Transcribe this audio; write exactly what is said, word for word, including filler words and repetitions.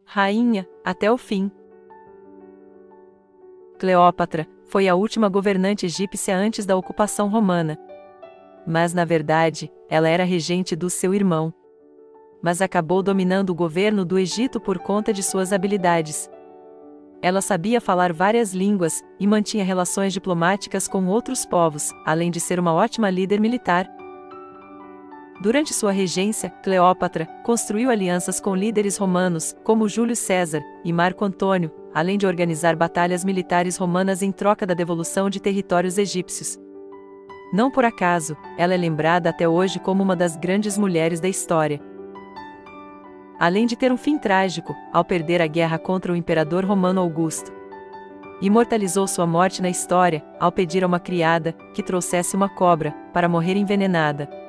rainha, até o fim. Cleópatra foi a última governante egípcia antes da ocupação romana. Mas na verdade, ela era regente do seu irmão. Mas acabou dominando o governo do Egito por conta de suas habilidades. Ela sabia falar várias línguas, e mantinha relações diplomáticas com outros povos, além de ser uma ótima líder militar. Durante sua regência, Cleópatra construiu alianças com líderes romanos, como Júlio César e Marco Antônio, além de organizar batalhas militares romanas em troca da devolução de territórios egípcios. Não por acaso, ela é lembrada até hoje como uma das grandes mulheres da história. Além de ter um fim trágico, ao perder a guerra contra o imperador romano Augusto. Imortalizou sua morte na história, ao pedir a uma criada que trouxesse uma cobra, para morrer envenenada.